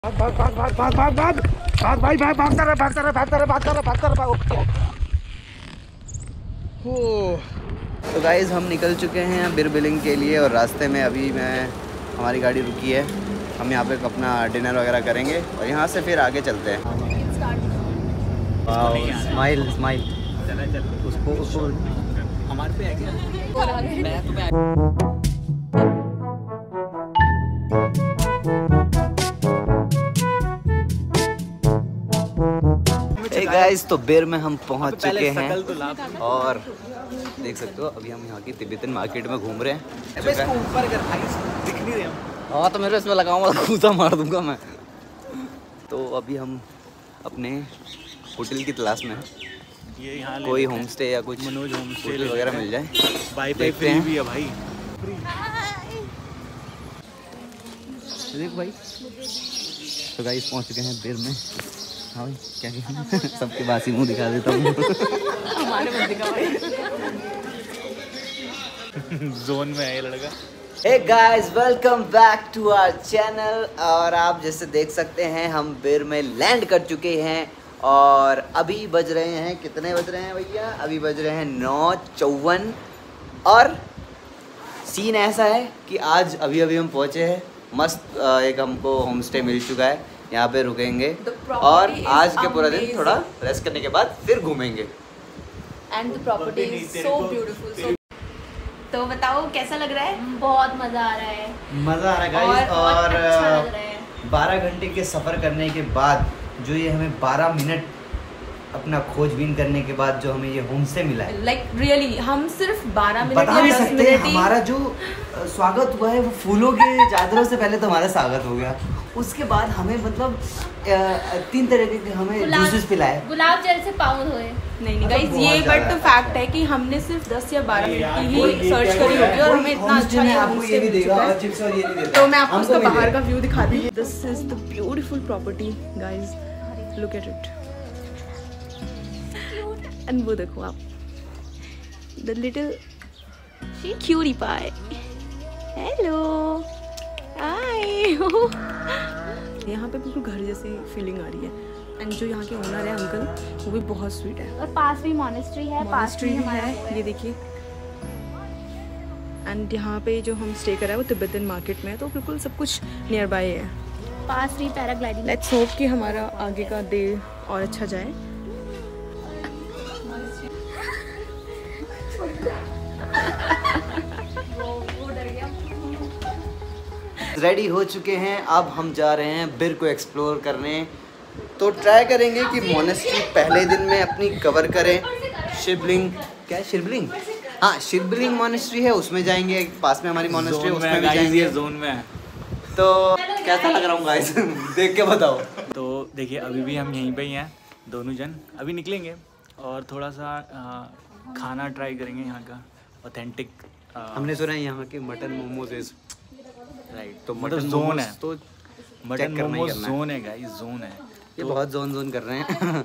भाग भाग भाग भाग भाग भाग भाग भाई भाग भागता रहा भागता रहा भागता रहा भागता रहा भागता रहा भागता रहा। तो गाइज़ हम निकल चुके हैं बिर बिलिंग के लिए और रास्ते में अभी हमारी गाड़ी रुकी है। हम यहाँ पे अपना डिनर वगैरह करेंगे और यहाँ से फिर आगे चलते हैं। स्माइल स्माइल उसको हमारे पे है क्या? गाइस तो बिर में हम पहुंच चुके हैं और देख सकते हो अभी हम यहाँ की तिब्बतन मार्केट में घूम रहे हैं। इसको ऊपर कर भाई, दिख नहीं रहे हम। हाँ तो मेरे इसमें लगाऊंगा तो कूदा मार दूंगा मैं। तो अभी हम अपने होटल की तलाश में ये यहाँ कोई होम स्टे या कुछ मनोज होम स्टे होटल वगैरह मिल जाए। वाईफाई फ्री भी है भाई। देख भाई तो गाइस पहुंच चुके हैं बिर में। हाँ भाई क्या कहूँ सबके बासी मुंह दिखा देता हूँ। हमारे बंदे का भाई जोन में है ये लड़का। Hey guys welcome back to our channel. और आप जैसे देख सकते हैं हम बिर में लैंड कर चुके हैं और अभी बज रहे हैं, कितने बज रहे हैं भैया? अभी बज रहे हैं 9:54 और सीन ऐसा है कि आज अभी अभी हम पहुँचे हैं। मस्त एक हमको होम स्टे मिल चुका है, यहाँ पे रुकेंगे और आज के पूरा दिन थोड़ा रेस्ट करने के बाद फिर घूमेंगे। And the property is so beautiful. तो बताओ कैसा लग रहा है? बहुत मजा आ रहा है। मज़ा आ रहा है गाइस और अच्छा लग रहा है। 12 घंटे के सफ़र करने के बाद जो ये हमें 12 मिनट अपना खोजबीन करने के बाद जो हमें ये होम स्टे मिला है, लाइक रियली हम सिर्फ 12 मिनट बता नहीं सकते। हमारा जो स्वागत हुआ है वो फूलों के चादरों से पहले तो हमारा स्वागत हो गया। उसके बाद हमें मतलब 3 तरह के हमें जूसेस पिलाए। गुलाब जल से पाउंड हुए। नहीं गाइस ये बट तो फैक्ट है कि हमने सिर्फ 10 या 12 मिनट की ही सर्च करी होगी और हमें इतना अच्छा नहीं आपको ये भी देगा और चिप्स और ये नहीं देता। तो मैं आपको उसका बाहर का व्यू दिखाती हूँ। This is the beautiful property guys, look at it. And वो देखो आप, the little cutie pie. Hello hi. यहाँ पे बिल्कुल घर जैसी फीलिंग आ रही है। एंड जो यहाँ के ओनर है अंकल वो भी बहुत स्वीट है। और पास भी मॉनेस्ट्री है, मॉनेस्ट्री भी है, ये देखिए। एंड यहाँ पे जो हम स्टे कर रहे हैं वो तिब्बतन मार्केट में है, तो बिल्कुल सब कुछ नियर बाय है। पास भी पैराग्लाइडिंग। लेट्स होप कि हमारा आगे का डे और अच्छा जाए। रेडी हो चुके हैं, अब हम जा रहे हैं बिर को एक्सप्लोर करने। तो ट्राई करेंगे कि मोनेस्ट्री पहले दिन में अपनी कवर करें। शिवलिंग क्या है? शिवलिंग, हाँ शिवलिंग मोनेस्ट्री है उसमें जाएंगे। पास में हमारी मोनेस्ट्री है उसमें भी जाएंगे। जोन में है। तो कैसा लग रहा हूँ गाइस देख के बताओ। तो देखिए अभी भी हम यहीं पे ही हैं दोनों जन। अभी निकलेंगे और थोड़ा सा खाना ट्राई करेंगे यहाँ का ऑथेंटिक। हमने सुना है यहाँ के मटन मोमोज राइट, तो मतलब मटन जोन है, तो मटन मोमोज जोन है गाइस, जोन है। ये बहुत जोन कर रहे हैं।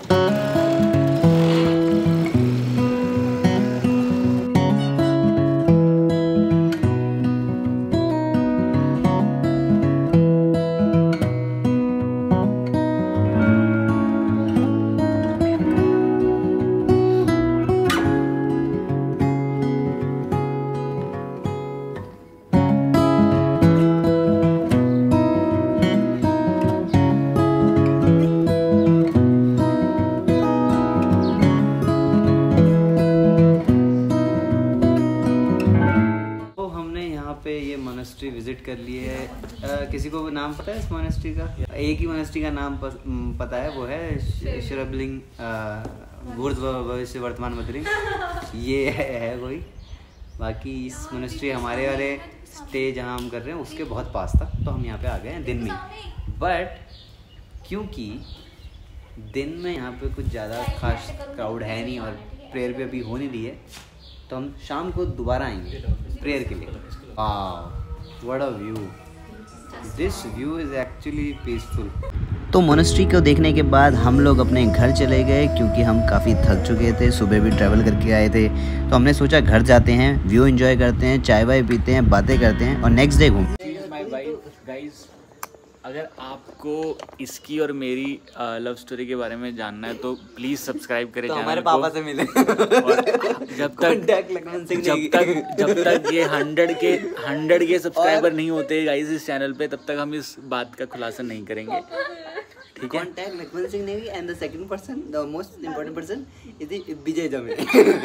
ये मोनेस्ट्री विजिट कर लिए है। किसी को नाम पता है इस मोनेस्ट्री का? एक ही मोनेस्ट्री का नाम पता है, वो है शिवलिंग भूत भविष्य वर्तमान मदरी। ये है कोई। बाकी इस मोनेस्ट्री हमारे वाले स्टे जहाँ हम कर रहे हैं उसके बहुत पास था, तो हम यहाँ पे आ गए हैं दिन में। बट क्योंकि दिन में यहाँ पे कुछ ज़्यादा खास क्राउड है नहीं और प्रेयर भी अभी हो नहीं रही है, तो हम शाम को दोबारा आएंगे प्रेयर के लिए। What a view, this view is actually peaceful. तो मोनेस्ट्री को देखने के बाद हम लोग अपने घर चले गए क्योंकि हम काफ़ी थक चुके थे, सुबह भी ट्रैवल करके आए थे। तो हमने सोचा घर जाते हैं, व्यू एंजॉय करते हैं, चाय वाय पीते हैं, बातें करते हैं और नेक्स्ट डे घूमते हैं। गाइस अगर आपको आपको इसकी और मेरी लव स्टोरी के बारे में जानना है तो प्लीज़ सब्सक्राइब करें तो चैनल हमारे को। पापा से मिले। और जब तक ये 100 के सब्सक्राइबर नहीं होते गाइस इस चैनल पे, तब तक हम इस बात का खुलासा नहीं करेंगे, ठीक है। Contact Lakshman Singh Negi and the second person, the most important person is the Vijay Jame.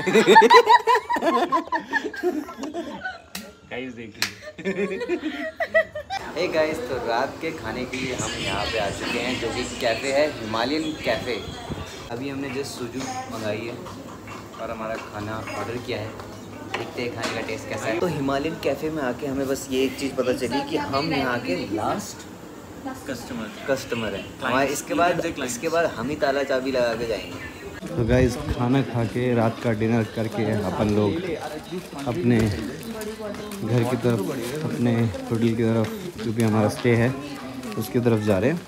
Guys देखिए। हे गाइस, तो रात के खाने के लिए हम यहाँ पे आ चुके हैं, जो कि कैफ़े है हिमालयन कैफ़े। अभी हमने जस्ट सुजू मंगाई है और हमारा खाना ऑर्डर किया है। देखते हैं खाने का टेस्ट कैसा है। तो हिमालयन कैफ़े में आके हमें बस ये एक चीज़ पता चली कि हम यहाँ के लास्ट कस्टमर है हमारे। इसके बाद हम ही ताला चाबी लगा के जाएंगे। तो गाइस, खाना खा के रात का डिनर करके अपन लोग अपने घर की तरफ, अपने होटल की तरफ, जो भी हमारा स्टे है उसकी तरफ जा रहे हैं।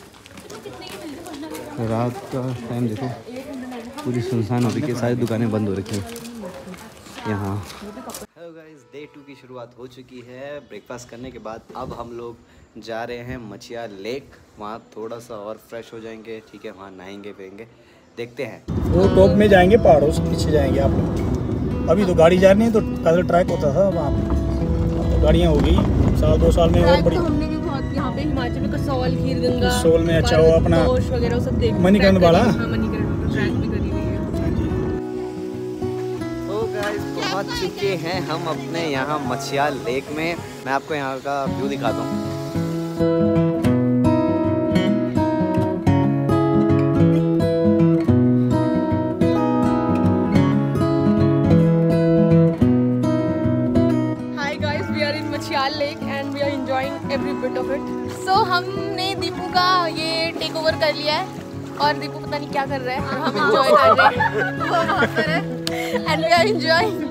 रात का टाइम देखो, पूरी सुनसान हो रही है, सारी दुकानें बंद हो रखी हैं यहाँ। हेलो गाइस, डे 2 की शुरुआत हो चुकी है। ब्रेकफास्ट करने के बाद अब हम लोग जा रहे हैं मछिया लेक। वहाँ थोड़ा सा और फ्रेश हो जाएंगे, ठीक है। वहाँ नहाएंगे फिरेंगे, देखते हैं। वो टॉप में जाएंगे, पहाड़ों से नीचे जाएंगे आप लोग। अभी तो गाड़ी जा रही है, तो पैदल ट्रैक होता था वहाँ पे, तो गाड़ियाँ हो गई 1-2 साल में और बड़ी। तो हमने भी बहुत यहाँ पे हिमाचल में कसौल, खीरगंगा, कसौल में अच्छा हो अपना वगैरह सब देख, मणिकर्ण वाला। हाँ, मणिकर्ण ट्रैक भी करी हुई है। तो गाइस, पहुँच चुके हैं हम अपने यहाँ मछिया लेक में। मैं आपको यहाँ का व्यू दिखाता हूँ। Lake and we are enjoying every bit of it. So हमने दीपू का ये टेक ओवर कर लिया है और दीपू पता नहीं क्या कर रहा है, हम एंजॉय कर रहे हैं। वो वहाँ पर है एंड वी आर एंजॉयिंग।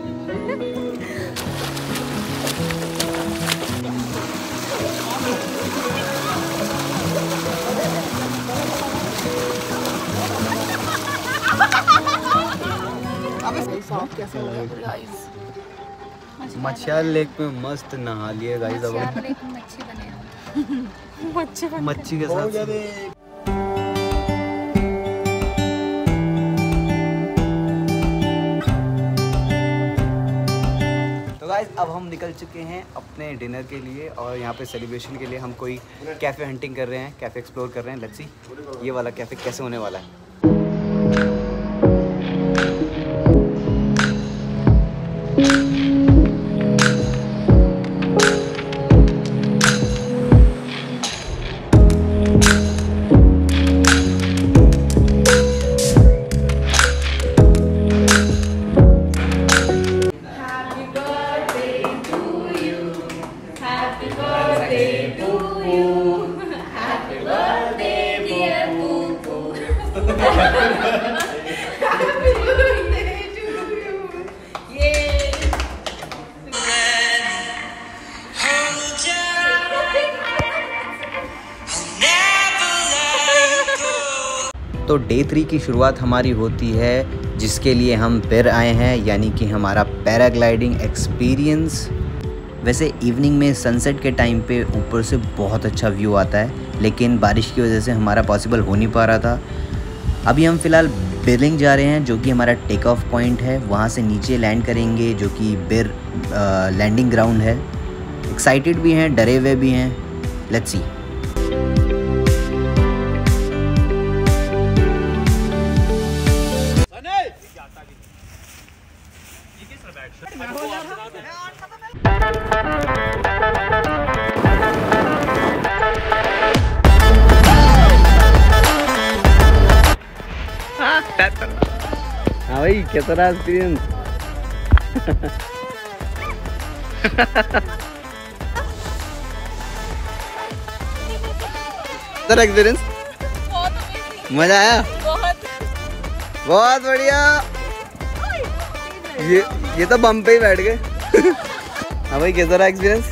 कैसा लग रहा है गाइस? मछिया लेक में मस्त नहा लिए गाइस। अब मच्छी के साथ तो गाइस, अब हम निकल चुके हैं अपने डिनर के लिए और यहाँ पे सेलिब्रेशन के लिए हम कोई कैफ़े हंटिंग कर रहे हैं, कैफ़े एक्सप्लोर कर रहे हैं। लेट्स सी ये वाला कैफ़े कैसे होने वाला है। तो डे 3 की शुरुआत हमारी होती है, जिसके लिए हम फिर आए हैं, यानी कि हमारा पैराग्लाइडिंग एक्सपीरियंस। वैसे इवनिंग में सनसेट के टाइम पे ऊपर से बहुत अच्छा व्यू आता है, लेकिन बारिश की वजह से हमारा पॉसिबल हो नहीं पा रहा था। अभी हम फ़िलहाल बिरलिंग जा रहे हैं, जो कि हमारा टेक ऑफ पॉइंट है। वहाँ से नीचे लैंड करेंगे, जो कि बिर लैंडिंग ग्राउंड है। एक्साइटेड भी हैं, डरे हुए भी हैं। Let's see. हाँ भाई, कैसा रहा एक्सपीरियंस? एक्सपीरियंस मजा आया? बहुत बढ़िया। ये तो बम पे ही बैठ गए। हाँ भाई, कैसा रहा एक्सपीरियंस?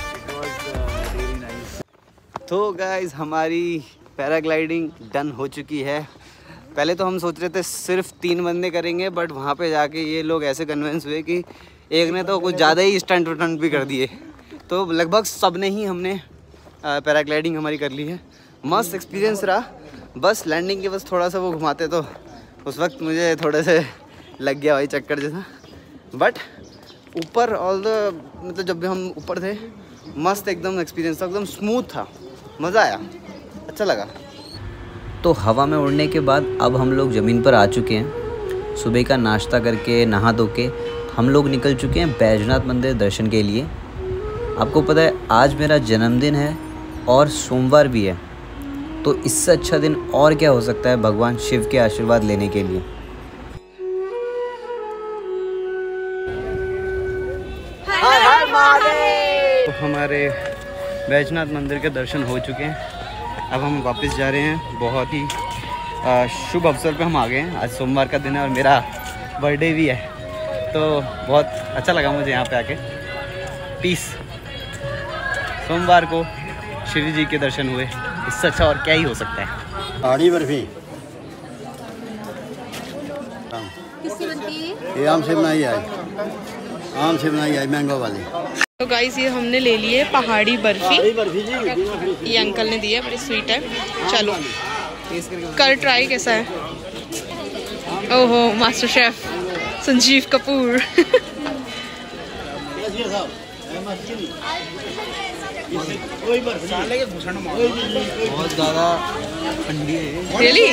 तो गाइस, हमारी पैराग्लाइडिंग डन हो चुकी है। पहले तो हम सोच रहे थे सिर्फ 3 बंदे करेंगे, बट वहाँ पे जाके ये लोग ऐसे कन्विंस हुए कि एक ने तो कुछ ज़्यादा ही स्टंट वटंट भी कर दिए। तो लगभग सब ने ही हमने पैराग्लाइडिंग हमारी कर ली है। मस्त एक्सपीरियंस रहा। बस लैंडिंग के बस थोड़ा सा वो घुमाते तो उस वक्त मुझे थोड़े से लग गया भाई चक्कर जैसा। बट ऊपर ऑल द मतलब जब भी हम ऊपर थे मस्त एकदम एक्सपीरियंस था, एकदम स्मूथ था, मज़ा आया, अच्छा लगा। तो हवा में उड़ने के बाद अब हम लोग ज़मीन पर आ चुके हैं। सुबह का नाश्ता करके नहा धो के हम लोग निकल चुके हैं बैजनाथ मंदिर दर्शन के लिए। आपको पता है आज मेरा जन्मदिन है और सोमवार भी है, तो इससे अच्छा दिन और क्या हो सकता है भगवान शिव के आशीर्वाद लेने के लिए। तो हमारे बैजनाथ मंदिर के दर्शन हो चुके हैं, अब हम वापस जा रहे हैं। बहुत ही शुभ अवसर पे हम आ गए हैं। आज सोमवार का दिन है और मेरा बर्थडे भी है, तो बहुत अच्छा लगा मुझे यहाँ पे आके। पीस, सोमवार को शिव जी के दर्शन हुए, इससे अच्छा और क्या ही हो सकता है। पहाड़ी बर्फी किसकी बनती है? ये आम से बनाई आई, आम से बनाई आई मैंगो वाली। तो गाइस ये हमने ले ली है पहाड़ी बर्फी, बर्फी जी, ये अंकल ने दी है, बड़ी स्वीट है। चलो कर ट्राई कैसा है। ओहो मास्टर शेफ संजीव कपूर। बहुत ज़्यादा ठंडी है। रियली?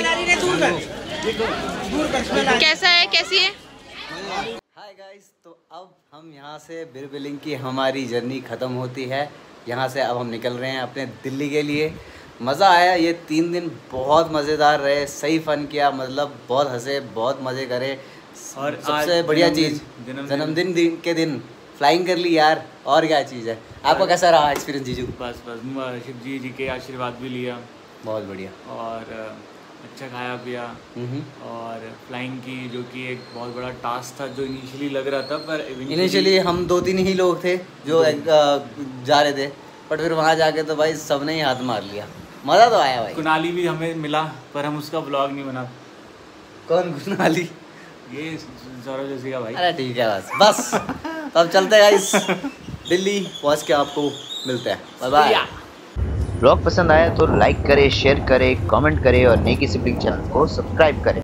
कैसा है, कैसी है? हाय गाइस, तो अब हम यहाँ से बिरबिलिंग की हमारी जर्नी ख़त्म होती है। यहाँ से अब हम निकल रहे हैं अपने दिल्ली के लिए। मज़ा आया, ये 3 दिन बहुत मज़ेदार रहे, सही फ़न किया, मतलब बहुत हंसे, बहुत मज़े करे। और सबसे बढ़िया चीज़ जन्मदिन के दिन फ्लाइंग कर ली यार, और क्या चीज़ है। आपका कैसा रहा एक्सपीरियंस जीजू? बस शिव जी के आशीर्वाद भी लिया, बहुत बढ़िया, और अच्छा खाया पिया, और फ्लाइंग की, जो कि एक बहुत बड़ा टास्क था जो इनिशियली लग रहा था, पर इनिशियली हम 2-3 ही लोग थे जो जा रहे थे, बट फिर वहाँ जाके तो भाई सबने ही हाथ मार लिया। मज़ा तो आया भाई। कुनाली भी हमें मिला, पर हम उसका ब्लॉग नहीं बना। कौन कुनाली? ये सौरभ जोशी का भाई। अरे ठीक है, बस तो अब चलते हैं गाइस, दिल्ली पहुँच के आपको मिलते हैं। Bye bye. ब्लॉग पसंद आया तो लाइक करें, शेयर करें, कमेंट करें और नेकी सिबलिंग चैनल को सब्सक्राइब करें।